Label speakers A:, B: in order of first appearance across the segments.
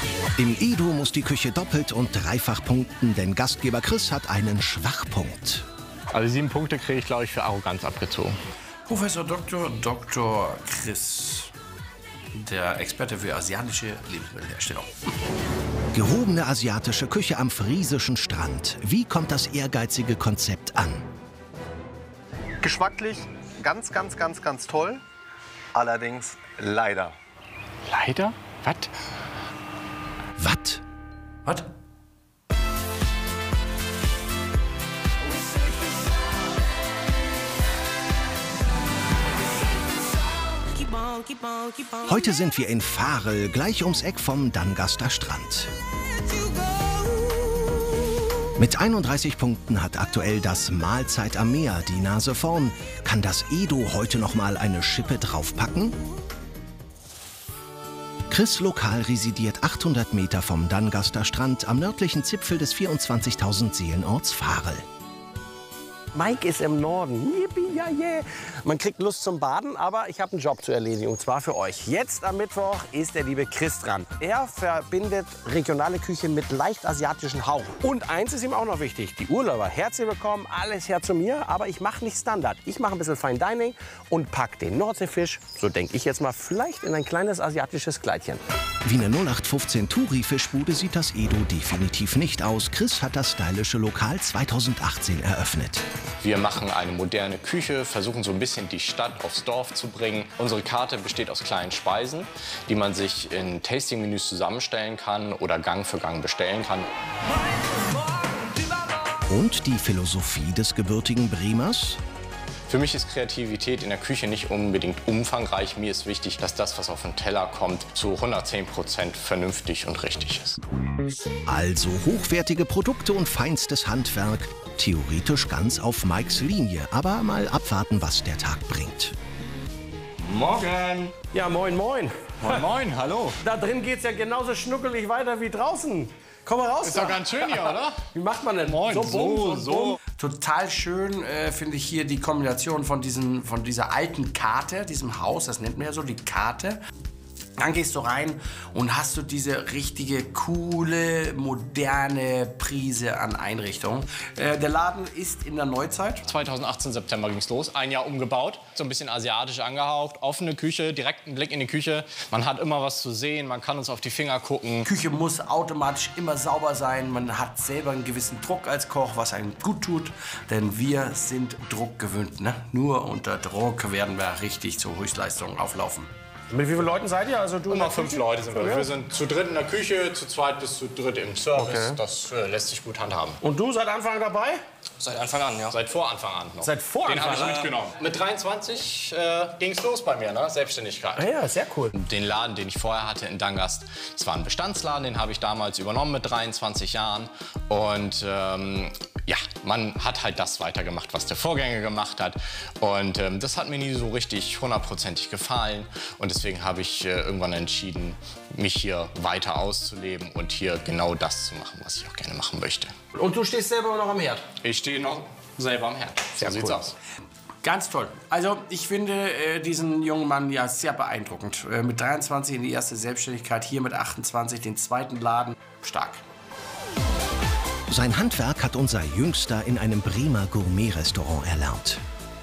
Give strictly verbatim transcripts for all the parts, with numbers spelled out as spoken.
A: Im Edo muss die Küche doppelt und dreifach punkten, denn Gastgeber Chris hat einen Schwachpunkt.
B: Also sieben Punkte kriege ich, glaube ich, für Arroganz abgezogen.
C: Professor Doktor Doktor Chris, der Experte für asiatische Lebensmittelherstellung.
A: Gehobene asiatische Küche am friesischen Strand. Wie kommt das ehrgeizige Konzept an?
D: Geschmacklich ganz, ganz, ganz, ganz toll. Allerdings leider.
B: Leider? Was?
A: Was?
C: Was?
A: Heute sind wir in Farel, gleich ums Eck vom Dangaster Strand. Mit einunddreißig Punkten hat aktuell das Mahlzeit am Meer die Nase vorn. Kann das Edo heute noch mal eine Schippe draufpacken? Chris Lokal residiert achthundert Meter vom Dangaster Strand am nördlichen Zipfel des vierundzwanzigtausend Seelenorts Farel.
E: Mike ist im Norden. Yippie, ja, yeah. Man kriegt Lust zum Baden, aber ich habe einen Job zu erledigen, und zwar für euch. Jetzt am Mittwoch ist der liebe Chris dran. Er verbindet regionale Küche mit leicht asiatischen Hauch. Und eins ist ihm auch noch wichtig, die Urlauber, herzlich willkommen, alles her zu mir, aber ich mache nicht Standard. Ich mache ein bisschen Fine Dining und pack den Nordseefisch, so denke ich jetzt mal, vielleicht in ein kleines asiatisches Kleidchen.
A: Wie eine null acht fünfzehn Touri-Fischbude sieht das Edo definitiv nicht aus. Chris hat das stylische Lokal zweitausendachtzehn eröffnet.
B: Wir machen eine moderne Küche, versuchen so ein bisschen die Stadt aufs Dorf zu bringen. Unsere Karte besteht aus kleinen Speisen, die man sich in Tasting-Menüs zusammenstellen kann oder Gang für Gang bestellen kann.
A: Und die Philosophie des gebürtigen Bremers?
B: Für mich ist Kreativität in der Küche nicht unbedingt umfangreich. Mir ist wichtig, dass das, was auf den Teller kommt, zu hundertzehn Prozent vernünftig und richtig ist.
A: Also hochwertige Produkte und feinstes Handwerk. Theoretisch ganz auf Mikes Linie. Aber mal abwarten, was der Tag bringt.
B: Morgen!
E: Ja, moin, moin.
B: Moin, moin, hallo.
E: Da drin geht's ja genauso schnuckelig weiter wie draußen. Komm mal raus.
B: Ist doch ganz schön hier, oder?
E: Wie macht man denn?
B: Moin,
E: so,
B: so,
E: bumm,
B: so.
E: bumm.
C: Total schön äh, finde ich hier die Kombination von, diesen, von dieser alten Karte, diesem Haus, das nennt man ja so, die Karte. Dann gehst du rein und hast du diese richtige, coole, moderne Prise an Einrichtung. Äh, der Laden ist in der Neuzeit.
B: zweitausendachtzehn September ging's los, ein Jahr umgebaut, so ein bisschen asiatisch angehaucht, offene Küche, direkten Blick in die Küche. Man hat immer was zu sehen, man kann uns auf die Finger gucken.
C: Küche muss automatisch immer sauber sein. Man hat selber einen gewissen Druck als Koch, was einem gut tut. Denn wir sind Druck gewöhnt. Ne? Nur unter Druck werden wir richtig zur Höchstleistung auflaufen.
E: Mit wie vielen Leuten seid ihr? Also du
B: Immer fünf Leute sind wir. Wir sind zu dritt in der Küche, zu zweit bis zu dritt im Service.
E: Okay.
B: Das äh, lässt sich gut handhaben.
E: Und du seit Anfang dabei?
B: Seit Anfang an, ja. Seit vor Anfang an noch.
E: Seit vor
B: Den
E: Anfang
B: habe ich
E: an?
B: mitgenommen. Mit dreiundzwanzig äh, ging's los bei mir, ne? Selbstständigkeit.
E: Ah ja, sehr cool.
B: Den Laden, den ich vorher hatte in Dangast, das war ein Bestandsladen, den habe ich damals übernommen mit dreiundzwanzig Jahren. Und ähm, ja, man hat halt das weitergemacht, was der Vorgänger gemacht hat. Und ähm, das hat mir nie so richtig hundertprozentig gefallen. Und deswegen habe ich äh, irgendwann entschieden, mich hier weiter auszuleben und hier genau das zu machen, was ich auch gerne machen möchte.
E: Und du stehst selber noch am Herd?
B: Ich stehe noch selber am Herd. So
E: Sehr
B: sieht's
E: cool.
B: aus.
C: Ganz toll. Also ich finde äh, diesen jungen Mann ja sehr beeindruckend. Äh, mit dreiundzwanzig in die erste Selbstständigkeit, hier mit achtundzwanzig den zweiten Laden. Stark.
A: Sein Handwerk hat unser Jüngster in einem Bremer Gourmet-Restaurant erlernt.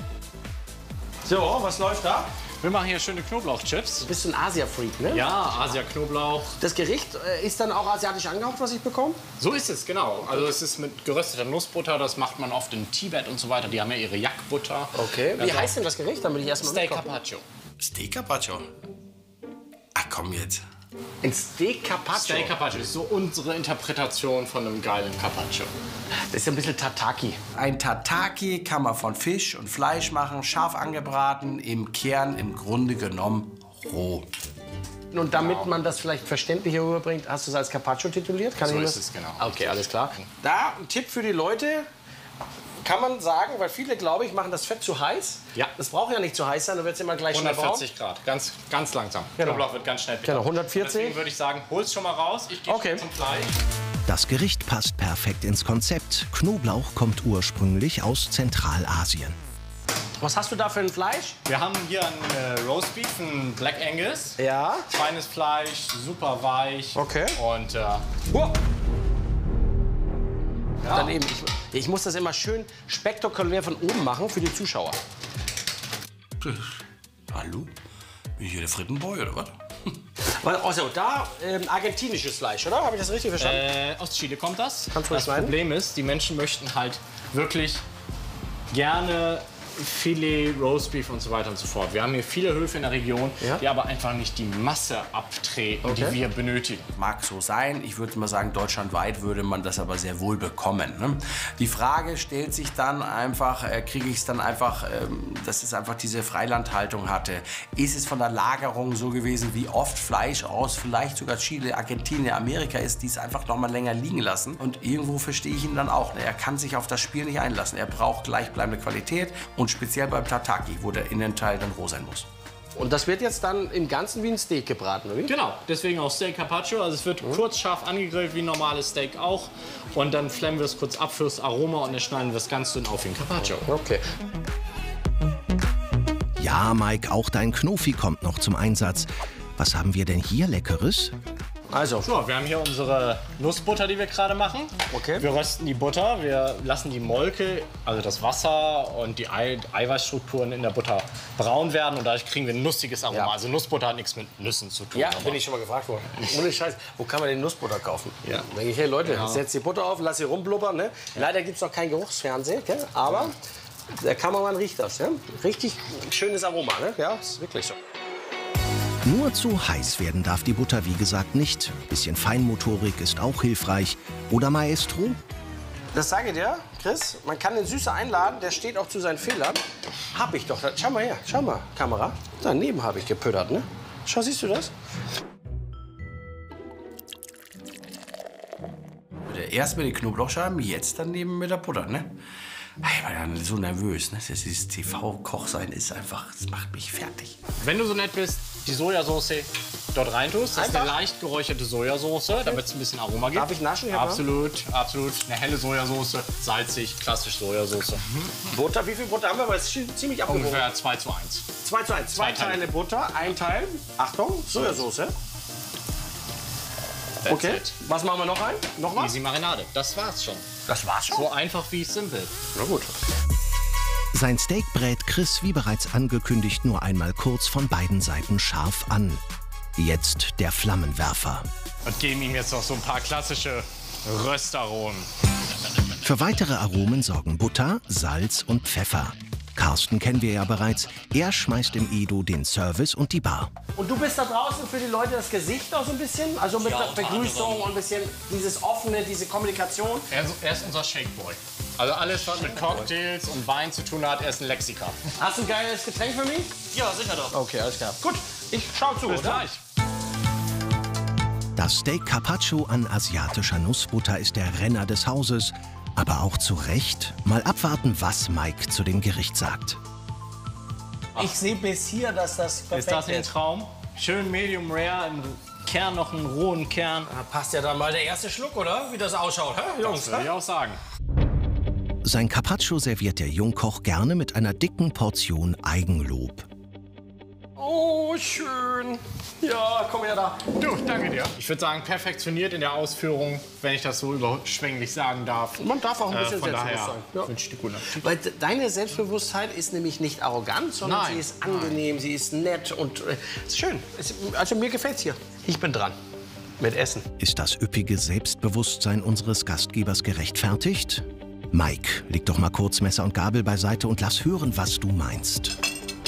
E: So, was läuft da?
B: Wir machen hier schöne Knoblauchchips.
E: Du bist ein Asia-Freak, ne?
B: Ja, Asia-Knoblauch.
E: Das Gericht äh, ist dann auch asiatisch angehaucht, was ich bekomme?
B: So ist es, genau. Also es ist mit gerösteter Nussbutter, das macht man oft in Tibet und so weiter. Die haben ja ihre Yak-Butter.
E: Okay. Wie
B: Also
E: heißt denn das Gericht, damit ich erstmal
B: Steak
E: mitkomme?
B: Carpaccio.
C: Steak Carpaccio. Ach komm jetzt.
E: Ein Steak Carpaccio.
B: Steak Carpaccio ist so unsere Interpretation von einem geilen Carpaccio.
E: Das ist ja ein bisschen Tataki.
C: Ein Tataki kann man von Fisch und Fleisch machen, scharf angebraten, im Kern im Grunde genommen roh.
E: Und damit man das vielleicht verständlicher rüberbringt, hast du es als Carpaccio tituliert? Kann
B: So
E: ich
B: ist
E: das?
B: es, genau.
E: Okay, alles klar. Da ein Tipp für die Leute. Kann man sagen, weil viele, glaube ich, machen das Fett zu heiß.
B: Ja.
E: Das braucht ja nicht zu heiß sein, dann wird es immer gleich schnell braun.
B: hundertvierzig Grad, ganz, ganz langsam.
E: Genau.
B: Knoblauch wird ganz schnell bitter.
E: Genau, hundertvierzig.
B: Deswegen würde ich sagen, hol's schon mal raus. Ich gehe
E: Okay.
B: zum Fleisch.
A: Das Gericht passt perfekt ins Konzept. Knoblauch kommt ursprünglich aus Zentralasien.
E: Was hast du da für ein Fleisch?
B: Wir haben hier ein äh, Roastbeef, ein Black Angus.
E: Ja.
B: Feines Fleisch, super weich.
E: Okay.
B: Und äh,
E: Oh.
B: ja.
E: Dann eben, ich, ich muss das immer schön spektakulär von oben machen für die Zuschauer.
C: Hallo? Bin ich hier der Frittenboy oder was?
E: Also da ähm, argentinisches Fleisch, oder? Habe ich das richtig verstanden?
B: Äh, aus Chile kommt das.
E: Kannst du das
B: das
E: schneiden?
B: Problem ist, die Menschen möchten halt wirklich gerne Filet, Roastbeef und so weiter und so fort. Wir haben hier viele Höfe in der Region,
E: Ja?
B: die aber einfach nicht die Masse abtreten,
E: Okay.
B: die wir benötigen.
C: Mag so sein. Ich würde mal sagen, deutschlandweit würde man das aber sehr wohl bekommen. Ne? Die Frage stellt sich dann einfach, äh, kriege ich es dann einfach, ähm, dass es einfach diese Freilandhaltung hatte. Ist es von der Lagerung so gewesen, wie oft Fleisch aus vielleicht sogar Chile, Argentinien, Amerika ist, die es einfach noch mal länger liegen lassen? Und irgendwo verstehe ich ihn dann auch. Ne? Er kann sich auf das Spiel nicht einlassen. Er braucht gleichbleibende Qualität und speziell beim Tataki, wo der Innenteil dann roh sein muss.
E: Und das wird jetzt dann im Ganzen wie ein Steak gebraten, oder wie?
B: Genau, deswegen auch Steak Carpaccio. Also es wird kurz scharf angegrillt, wie ein normales Steak auch. Und dann flammen wir es kurz ab fürs Aroma und dann schneiden wir das Ganze auf wie ein Carpaccio.
E: Okay.
A: Ja, Mike, auch dein Knofi kommt noch zum Einsatz. Was haben wir denn hier Leckeres?
E: Also,
B: So, wir haben hier unsere Nussbutter, die wir gerade machen.
E: Okay.
B: Wir rösten die Butter, wir lassen die Molke, also das Wasser und die Ei Eiweißstrukturen in der Butter braun werden und dadurch kriegen wir ein nussiges Aroma.
E: Ja.
B: Also Nussbutter hat nichts mit Nüssen zu tun.
E: ja,
B: aber-
E: bin ich schon mal gefragt worden. Ohne Scheiß, wo kann man denn Nussbutter kaufen?
B: Ja.
E: Denke ich, hey Leute, setzt die Butter auf, lass sie rumblubbern. Ne? Leider gibt es noch kein Geruchsfernsehen, gell? Aber der Kameramann riecht das. Ja? Richtig schönes Aroma, ne? Ja, ist wirklich so.
A: Nur zu heiß werden darf die Butter, wie gesagt, nicht. Bisschen Feinmotorik ist auch hilfreich. Oder Maestro?
E: Das sage ich dir, Chris. Man kann den Süßer einladen, der steht auch zu seinen Fehlern. Hab ich doch. Schau mal her, schau mal, Kamera. Daneben habe ich gepüttert, ne? Schau, siehst du das?
C: Erst mit den Knoblauchscheiben, jetzt daneben mit der Butter, ne? Ich war ja so nervös, ne? Das ist T V-Kochsein ist einfach, das macht mich fertig.
B: Wenn du so nett bist, die Sojasauce dort reintust. Das ist eine
E: Einfach?
B: leicht geräucherte Sojasauce, damit es ein bisschen Aroma gibt.
E: Darf ich naschen, Herr Braun?
B: Absolut, absolut. Eine helle Sojasauce, salzig, klassisch Sojasauce.
E: Butter, wie viel Butter haben wir? Weil es ist ziemlich abgewogen.
B: Ungefähr zwei zu eins.
E: zwei zu eins. Zwei
B: Zwei Teile.
E: Teile Butter, ein Teil. Achtung, Sojasauce.
B: That's
E: Okay.
B: it.
E: Was machen wir noch rein? Noch was?
B: Easy Marinade. Das war's schon.
E: Das war's schon.
B: So einfach wie simpel.
E: Na gut.
A: Sein Steak brät Chris, wie bereits angekündigt, nur einmal kurz von beiden Seiten scharf an. Jetzt der Flammenwerfer.
B: Und geben ihm jetzt noch so ein paar klassische Röstaromen.
A: Für weitere Aromen sorgen Butter, Salz und Pfeffer. Carsten kennen wir ja bereits. Er schmeißt im Edo den Service und die Bar.
E: Und du bist da draußen für die Leute das Gesicht auch so ein bisschen? Also mit
B: Ja,
E: der
B: unter
E: Begrüßung
B: anderem.
E: und ein bisschen dieses Offene, diese Kommunikation?
B: Er ist, er ist unser Shakeboy. Also alles, was mit Cocktails und Wein zu tun hat, er ist ein Lexikon.
E: Hast du ein geiles Getränk für mich?
B: Ja, sicher doch.
E: Okay, alles klar. Gut, ich schau zu,
B: Bis
E: oder?
B: gleich.
A: Das Steak Carpaccio an asiatischer Nussbutter ist der Renner des Hauses. Aber auch zu Recht. Mal abwarten, was Mike zu dem Gericht sagt.
E: Ich sehe bis hier, dass das perfekt
B: Ist das ein Traum? Schön Medium Rare, im Kern noch einen rohen Kern.
E: Da passt ja dann mal der erste Schluck, oder? Wie das ausschaut, hä, Jungs?
B: Das würde ich auch sagen.
A: Sein Carpaccio serviert der Jungkoch gerne mit einer dicken Portion Eigenlob.
E: Oh, schön. Ja, komm her da.
B: Du, danke dir. Ich würde sagen, perfektioniert in der Ausführung, wenn ich das so überschwänglich sagen darf.
E: Man darf auch ein
B: Äh,
E: bisschen
B: von daher
E: Selbstbewusstsein. Ja.
B: wünsche ich dir gute
E: Weil de- deine Selbstbewusstheit ist nämlich nicht arrogant, sondern
B: Nein.
E: sie ist angenehm, sie ist nett und äh, ist schön. Es, also mir gefällt's hier. Ich bin dran mit Essen.
A: Ist das üppige Selbstbewusstsein unseres Gastgebers gerechtfertigt? Mike, leg doch mal kurz Messer und Gabel beiseite und lass hören, was du meinst.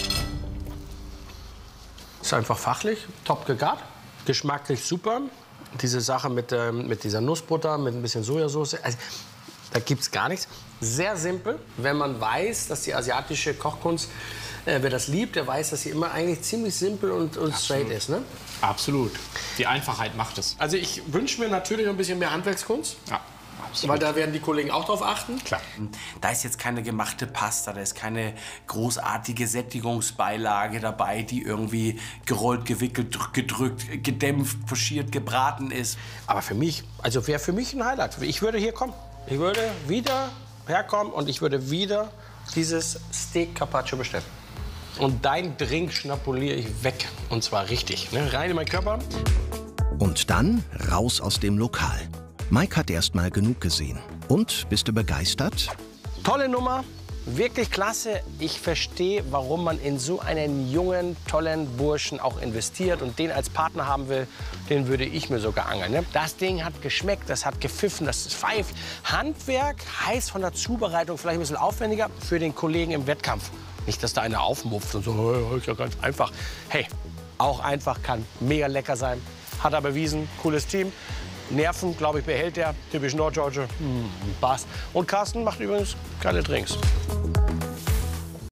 E: Ist einfach fachlich, top gegart, geschmacklich super. Diese Sache mit, ähm, mit dieser Nussbutter, mit ein bisschen Sojasauce, also, da gibt's gar nichts. Sehr simpel, wenn man weiß, dass die asiatische Kochkunst, äh, wer das liebt, der weiß, dass sie immer eigentlich ziemlich simpel und, und straight ist. Ne?
B: Absolut. Die Einfachheit macht es.
E: Also ich wünsche mir natürlich ein bisschen mehr Handwerkskunst,
B: Ja,
E: weil da werden die Kollegen auch drauf achten.
B: klar.
C: Da ist jetzt keine gemachte Pasta, da ist keine großartige Sättigungsbeilage dabei, die irgendwie gerollt, gewickelt, drück- gedrückt, gedämpft, pochiert, gebraten ist.
E: Aber für mich, also wäre für mich ein Highlight. Ich würde hier kommen. Ich würde wieder herkommen und ich würde wieder dieses Steak Carpaccio bestellen. Und dein Drink schnapuliere ich weg. Und zwar richtig. Ne? Rein in meinen Körper.
A: Und dann raus aus dem Lokal. Mike hat erst mal genug gesehen. Und, bist du begeistert?
E: Tolle Nummer. Wirklich klasse. Ich verstehe, warum man in so einen jungen, tollen Burschen auch investiert und den als Partner haben will. Den würde ich mir sogar angeln. Ne? Das Ding hat geschmeckt, das hat gepfiffen, das pfeift. Handwerk heißt von der Zubereitung vielleicht ein bisschen aufwendiger für den Kollegen im Wettkampf. Nicht, dass da einer aufmupft und so, hey, ist ja ganz einfach. Hey, auch einfach kann mega lecker sein. Hat er bewiesen, cooles Team. Nerven, glaube ich, behält er. Typisch Norddeutsche. Hm, passt. Und Carsten macht übrigens geile Drinks.